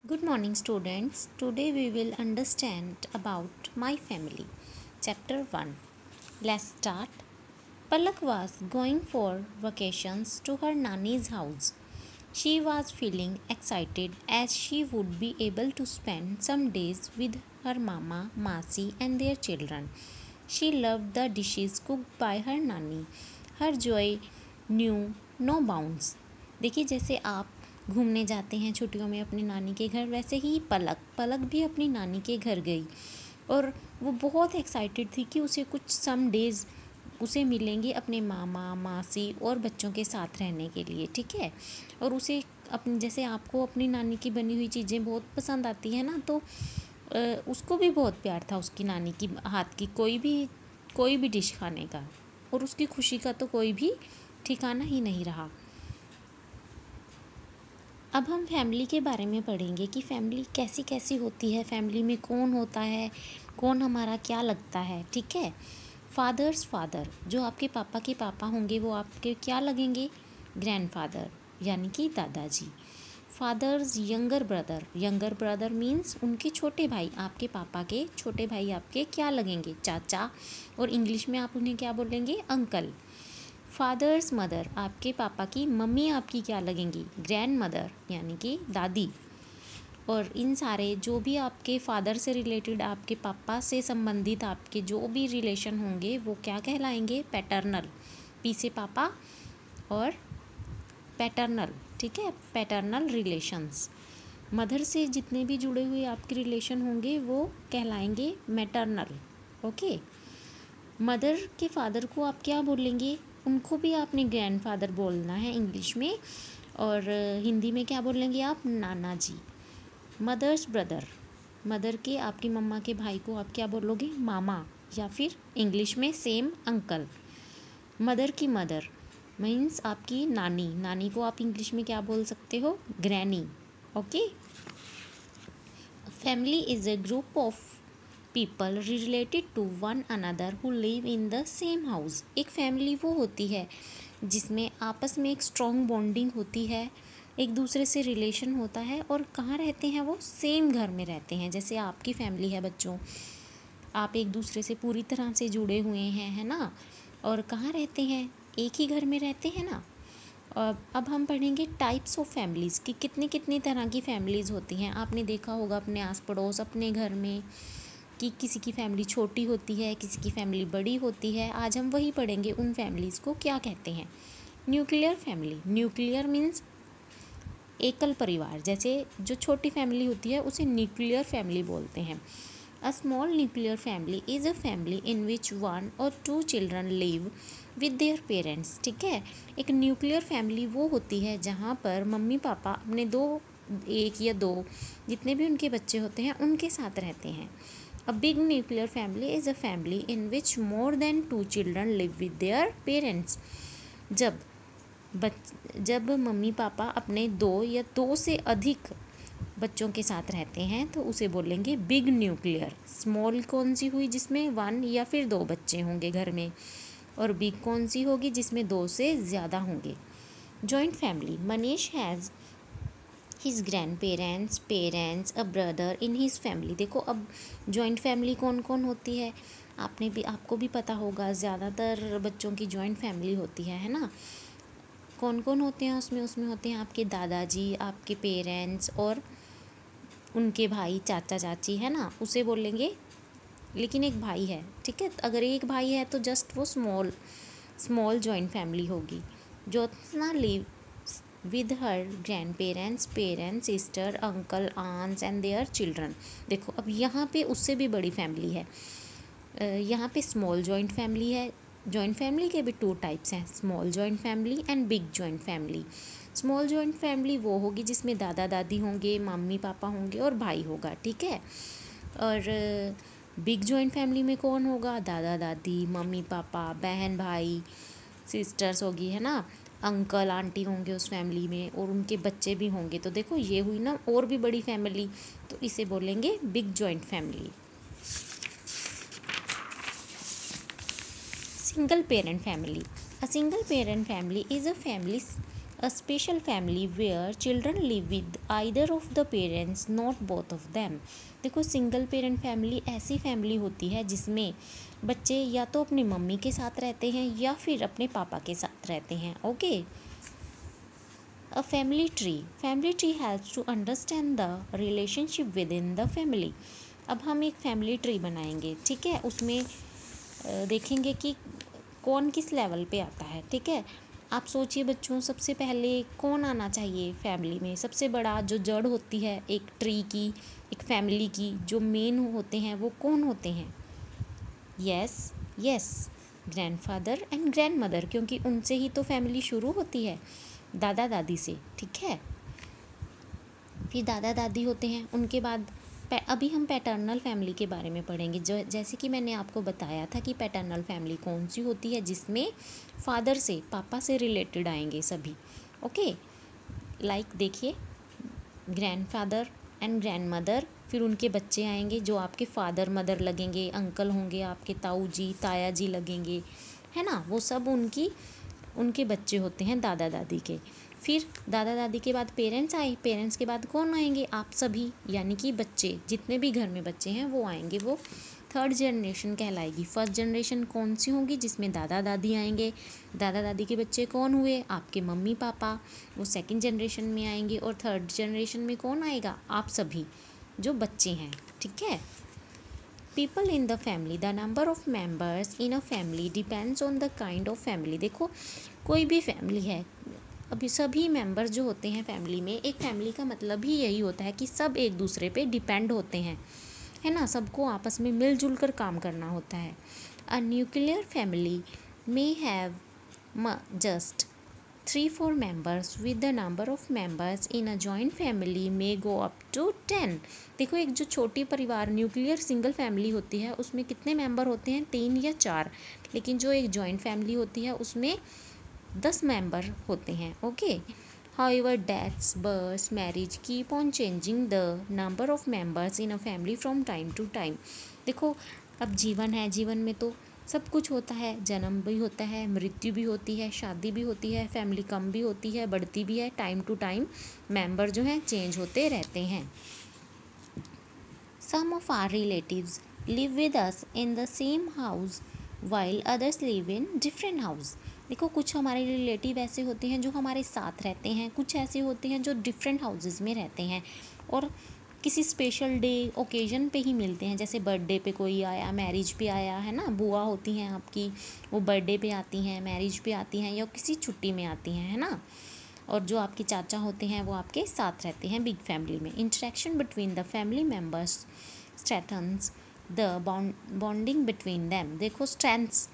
Good morning, students. Today we will understand about my family. Chapter 1. Let's start. Palak was going for vacations to her nanny's house. She was feeling excited as she would be able to spend some days with her mama, Masi, and their children. She loved the dishes cooked by her nanny. Her joy knew no bounds. देखिए, जैसे आप घूमने जाते हैं छुट्टियों में अपनी नानी के घर, वैसे ही पलक पलक भी अपनी नानी के घर गई और वो बहुत एक्साइटेड थी कि उसे कुछ सम डेज़ उसे मिलेंगे अपने मामा मासी और बच्चों के साथ रहने के लिए। ठीक है। और उसे अपनी, जैसे आपको अपनी नानी की बनी हुई चीज़ें बहुत पसंद आती है ना, तो उसको भी बहुत प्यार था उसकी नानी की हाथ की कोई भी डिश खाने का, और उसकी खुशी का तो कोई भी ठिकाना ही नहीं रहा। अब हम फैमिली के बारे में पढ़ेंगे कि फैमिली कैसी कैसी होती है, फैमिली में कौन होता है, कौन हमारा क्या लगता है। ठीक है। फादर्स फादर, जो आपके पापा के पापा होंगे वो आपके क्या लगेंगे? ग्रैंडफादर, यानी कि दादाजी। फादर्स यंगर ब्रदर मीन्स उनके छोटे भाई, आपके पापा के छोटे भाई आपके क्या लगेंगे? चाचा, और इंग्लिश में आप उन्हें क्या बोलेंगे? अंकल। फादर्स मदर, आपके पापा की मम्मी आपकी क्या लगेंगी? ग्रैंड मदर, यानी कि दादी। और इन सारे जो भी आपके फादर से रिलेटेड, आपके पापा से संबंधित आपके जो भी रिलेशन होंगे वो क्या कहलाएंगे? पैटर्नल। पी से पापा और पैटर्नल। ठीक है, पैटर्नल रिलेशंस। मदर से जितने भी जुड़े हुए आपके रिलेशन होंगे वो कहलाएंगे मैटरनल। ओके। मदर के फादर को आप क्या बोलेंगे? उनको भी आपने ग्रैंडफादर बोलना है इंग्लिश में, और हिंदी में क्या बोलेंगे आप? नाना जी। मदर्स ब्रदर, मदर के आपकी मम्मा के भाई को आप क्या बोलोगे? मामा, या फिर इंग्लिश में सेम अंकल। मदर की मदर मीन्स आपकी नानी, नानी को आप इंग्लिश में क्या बोल सकते हो? Granny. Okay. Family is a group of people related to one another who live in the same house. एक फैमिली वो होती है जिसमें आपस में एक स्ट्रॉन्ग बॉन्डिंग होती है, एक दूसरे से रिलेशन होता है, और कहाँ रहते हैं वो? सेम घर में रहते हैं। जैसे आपकी फैमिली है बच्चों, आप एक दूसरे से पूरी तरह से जुड़े हुए हैं, है ना। और कहाँ रहते हैं? एक ही घर में रहते हैं ना। अब हम पढ़ेंगे टाइप्स ऑफ फैमिलीज़ कि कितनी कितनी तरह की फैमिलीज़ होती हैं। आपने देखा होगा अपने आस पड़ोस, अपने घर में, कि किसी की फैमिली छोटी होती है, किसी की फैमिली बड़ी होती है। आज हम वही पढ़ेंगे, उन फैमिलीज़ को क्या कहते हैं। न्यूक्लियर फैमिली, न्यूक्लियर मीन्स एकल परिवार। जैसे जो छोटी फैमिली होती है उसे न्यूक्लियर फैमिली बोलते हैं। A small nuclear family is a family in which one or two children live with their parents. ठीक है। एक न्यूक्लियर फैमिली वो होती है जहाँ पर मम्मी पापा अपने एक या दो जितने भी उनके बच्चे होते हैं उनके साथ रहते हैं। A big nuclear family is a family in which more than two children live with their parents. जब जब मम्मी पापा अपने दो या दो से अधिक बच्चों के साथ रहते हैं तो उसे बोलेंगे बिग न्यूक्लियर। स्मॉल कौन सी हुई? जिसमें वन या फिर दो बच्चे होंगे घर में। और बिग कौन सी होगी? जिसमें दो से ज़्यादा होंगे। Joint family, Manish has his grand parents a brother in his family. देखो, अब जॉइंट फैमिली कौन कौन होती है? आपको भी पता होगा, ज़्यादातर बच्चों की जॉइंट फैमिली होती है ना। कौन कौन होते हैं उसमें? उसमें होते हैं आपके दादाजी, आपके पेरेंट्स और उनके भाई, चाचा चाची, है ना, उसे बोलेंगे। लेकिन एक भाई है, ठीक है। अगर एक भाई है तो जस्ट वो स्मॉल स्मॉल जॉइंट फैमिली होगी। Jyotsna live with her grandparents, parents, sister, uncle, aunts and their children। देखो, अब यहाँ पे उससे भी बड़ी फैमिली है। यहाँ पे स्मॉल जॉइंट फैमिली है। जॉइंट फैमिली के भी टू टाइप्स हैं, small joint family and big joint family. Small joint family वो होगी जिसमें दादा दादी होंगे, मम्मी पापा होंगे और भाई होगा। ठीक है। और बिग जॉइंट फैमिली में कौन होगा? दादा दादी, मम्मी पापा, बहन भाई, सिस्टर्स होगी, है ना, अंकल आंटी होंगे उस फैमिली में, और उनके बच्चे भी होंगे। तो देखो, ये हुई ना और भी बड़ी फैमिली, तो इसे बोलेंगे big joint family. Single parent family, a single parent family is a family A special family where children live with either of the parents, not both of them. देखो सिंगल पेरेंट फैमिली ऐसी family होती है जिसमें बच्चे या तो अपनी mummy के साथ रहते हैं या फिर अपने पापा के साथ रहते हैं. Okay. A family tree helps to understand the relationship within the family. अब हम एक फैमिली ट्री बनाएंगे, ठीक है. उसमें देखेंगे कि कौन किस लेवल पे आता है, ठीक है. आप सोचिए बच्चों, सबसे पहले कौन आना चाहिए फैमिली में. सबसे बड़ा जो जड़ होती है एक ट्री की, एक फैमिली की, जो मेन होते हैं वो कौन होते हैं. यस, ग्रैंडफादर एंड ग्रैंडमदर, क्योंकि उनसे ही तो फैमिली शुरू होती है, दादा दादी से, ठीक है. फिर दादा दादी होते हैं. उनके बाद अभी हम पैटर्नल फैमिली के बारे में पढ़ेंगे. जो जैसे कि मैंने आपको बताया था कि पैटर्नल फैमिली कौन सी होती है, जिसमें फादर से, पापा से रिलेटेड आएंगे सभी. ओके. लाइक देखिए, ग्रैंडफादर एंड ग्रैंडमदर, फिर उनके बच्चे आएंगे जो आपके फादर मदर लगेंगे, अंकल होंगे आपके, ताऊ जी ताया जी लगेंगे, है ना. वो सब उनके बच्चे होते हैं दादा दादी के. फिर दादा दादी के बाद पेरेंट्स आए. पेरेंट्स के बाद कौन आएंगे, आप सभी, यानी कि बच्चे, जितने भी घर में बच्चे हैं वो आएंगे. वो थर्ड जनरेशन कहलाएगी. फर्स्ट जनरेशन कौन सी होगी, जिसमें दादा दादी आएंगे. दादा दादी के बच्चे कौन हुए, आपके मम्मी पापा, वो सेकंड जनरेशन में आएंगे. और थर्ड जनरेशन में कौन आएगा, आप सभी जो बच्चे हैं, ठीक है. People in the family, the number of members in a family depends on the kind of family. देखो कोई भी फैमिली है, अभी सभी मेंबर्स जो होते हैं फैमिली में, एक फैमिली का मतलब ही यही होता है कि सब एक दूसरे पे डिपेंड होते हैं, है ना. सबको आपस में मिलजुल कर काम करना होता है. A nuclear family may have just 3-4 members with the number of members in a joint family may go up to 10. देखो एक जो छोटी परिवार न्यूक्लियर सिंगल फैमिली होती है उसमें कितने मेंबर होते हैं, 3 या 4. लेकिन जो एक जॉइंट फैमिली होती है उसमें 10 मेंबर होते हैं. Okay. However, deaths, births, marriage keep on changing the number of members in a family from time to time. देखो अब जीवन है, जीवन में तो सब कुछ होता है. जन्म भी होता है, मृत्यु भी होती है, शादी भी होती है, फैमिली कम भी होती है, बढ़ती भी है. टाइम टू टाइम मेंबर जो हैं चेंज होते रहते हैं. Some of our relatives live with us in the same house while others live in different house. देखो कुछ हमारे रिलेटिव ऐसे होते हैं जो हमारे साथ रहते हैं, कुछ ऐसे होते हैं जो डिफरेंट हाउसेस में रहते हैं और किसी स्पेशल डे ओकेजन पे ही मिलते हैं. जैसे बर्थडे पे कोई आया, मैरिज पे आया, है ना. बुआ होती हैं आपकी, वो बर्थडे पे आती हैं, मैरिज पे आती हैं या किसी छुट्टी में आती हैं, है ना. और जो आपके चाचा होते हैं वो आपके साथ रहते हैं बिग फैमिली में. Interaction between the family members strengthens the bonding between them. देखो स्ट्रेंथ्स,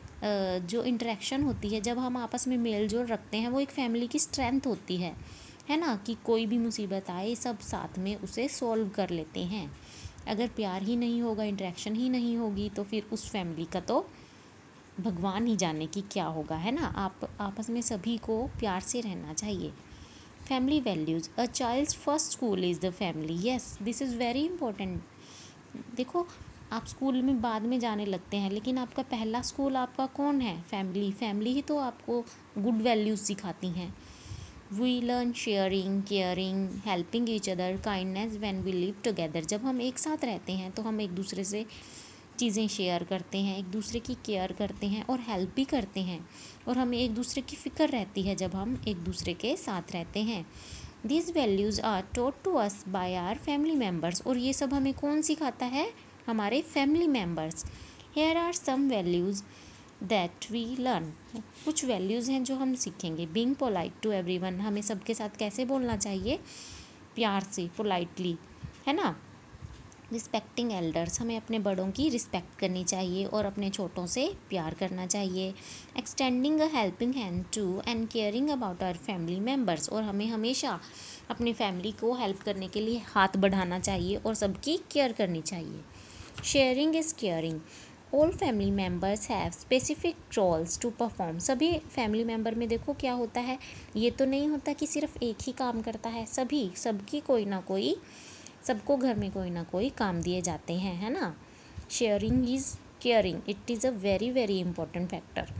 जो इंटरेक्शन होती है जब हम आपस में मेल जोल रखते हैं, वो एक फैमिली की स्ट्रेंथ होती है ना. कि कोई भी मुसीबत आए सब साथ में उसे सॉल्व कर लेते हैं. अगर प्यार ही नहीं होगा, इंटरेक्शन ही नहीं होगी, तो फिर उस फैमिली का तो भगवान ही जाने की क्या होगा, है ना. आप आपस में सभी को प्यार से रहना चाहिए. Family values, a child's first school is the family. Yes, this is very important. देखो आप स्कूल में बाद में जाने लगते हैं, लेकिन आपका पहला स्कूल आपका कौन है, फैमिली. फैमिली ही तो आपको गुड वैल्यूज़ सिखाती हैं. We learn sharing, caring, helping each other, kindness when we live together. जब हम एक साथ रहते हैं तो हम एक दूसरे से चीज़ें शेयर करते हैं, एक दूसरे की केयर करते हैं और हेल्प भी करते हैं. और हमें एक दूसरे की फ़िक्र रहती है जब हम एक दूसरे के साथ रहते हैं. These values are taught to us by our family members. और ये सब हमें कौन सिखाता है, हमारे family members. Here are some values that we learn. कुछ वैल्यूज़ हैं जो हम सीखेंगे. Being polite to everyone, हमें सबके साथ कैसे बोलना चाहिए, प्यार से, पोलाइटली, है ना. रिस्पेक्टिंग एल्डर्स, हमें अपने बड़ों की रिस्पेक्ट करनी चाहिए और अपने छोटों से प्यार करना चाहिए. Extending a helping hand to and caring about our family members, और हमें हमेशा अपनी फैमिली को हेल्प करने के लिए हाथ बढ़ाना चाहिए और सबकी केयर करनी चाहिए. Sharing is caring. All family members have specific roles to perform. सभी फैमिली मेम्बर में देखो क्या होता है, ये तो नहीं होता कि सिर्फ एक ही काम करता है. सबकी कोई ना कोई, सबको घर में कोई ना कोई काम दिए जाते हैं, है ना. Sharing is caring, it is a very very important factor.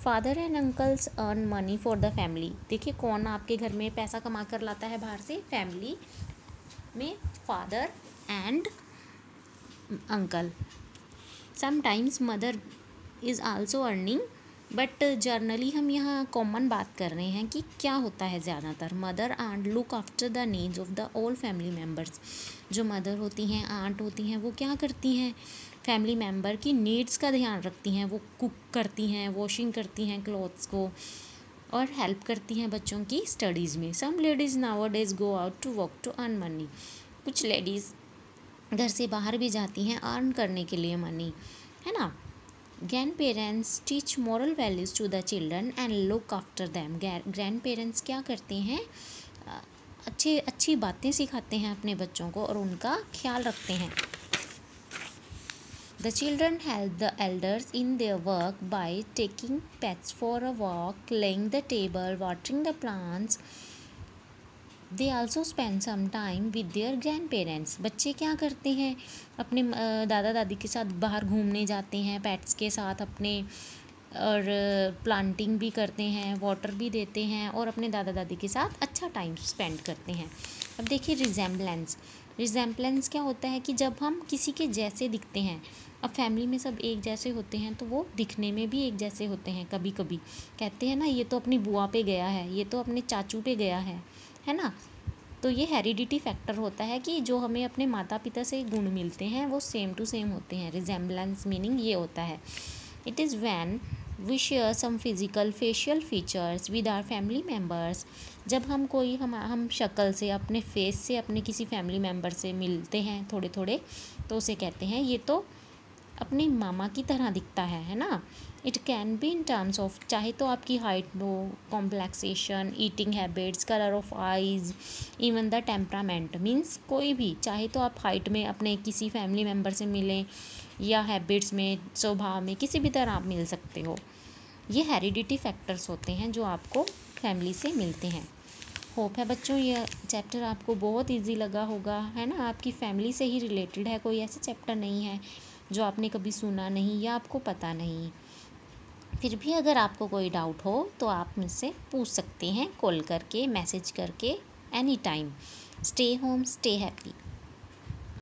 Father and uncles earn money for the family. देखिए कौन आपके घर में पैसा कमा कर लाता है बाहर से, फैमिली में father and uncle. Sometimes mother is also earning, but generally हम यहाँ कॉमन बात कर रहे हैं कि क्या होता है ज़्यादातर। Mother aunt look after the needs of the all family members. जो मदर होती हैं, आंट होती हैं, वो क्या करती हैं, फैमिली मेम्बर की नीड्स का ध्यान रखती हैं। वो कुक करती हैं, वॉशिंग करती हैं क्लॉथ्स को, और हेल्प करती हैं बच्चों की स्टडीज़ में। Some ladies nowadays go out to work to earn money. कुछ लेडीज़ घर से बाहर भी जाती हैं अर्न करने के लिए मनी, है ना। Grand parents teach moral values to the children and look after them. Grand parents क्या करते हैं, अच्छी बातें सिखाते हैं अपने बच्चों को और उनका ख्याल रखते हैं। The children help the elders in their work by taking pets for a walk, laying the table, watering the plants. They also spend some time with their grandparents. बच्चे क्या करते हैं, अपने दादा दादी के साथ बाहर घूमने जाते हैं, पेट्स के साथ अपने, और प्लांटिंग भी करते हैं, वाटर भी देते हैं, और अपने दादा दादी के साथ अच्छा टाइम स्पेंड करते हैं। अब देखिए रिजेम्बलेंस क्या होता है कि जब हम किसी के जैसे दिखते हैं। अब फैमिली में सब एक जैसे होते हैं तो वो दिखने में भी एक जैसे होते हैं। कभी कभी कहते हैं ना, ये तो अपनी बुआ पे गया है, ये तो अपने चाचू पे गया है ना। तो ये हेरिडिटी फैक्टर होता है कि जो हमें अपने माता पिता से गुण मिलते हैं वो सेम टू सेम होते हैं। रिजेम्बलेंस मीनिंग ये होता है, it is when we share some physical facial features with our family members. जब हम शक्ल से, अपने फेस से अपने किसी फैमिली मेम्बर से मिलते हैं थोड़े थोड़े, तो उसे कहते हैं ये तो अपने मामा की तरह दिखता है ना। It can be in terms of, चाहे तो आपकी हाइट हो, complexion, eating habits, colour of eyes, even the temperament. Means कोई भी, चाहे तो आप हाइट में अपने किसी फैमिली मेम्बर से मिलें, या हैबिट्स में, स्वभाव में, किसी भी तरह आप मिल सकते हो। ये हेरिडिटी फैक्टर्स होते हैं जो आपको फैमिली से मिलते हैं। होप है बच्चों ये चैप्टर आपको बहुत इजी लगा होगा, है ना। आपकी फैमिली से ही रिलेटेड है, कोई ऐसा चैप्टर नहीं है जो आपने कभी सुना नहीं या आपको पता नहीं। फिर भी अगर आपको कोई डाउट हो तो आप मुझसे पूछ सकते हैं, कॉल करके, मैसेज करके, any time. Stay home, stay happy.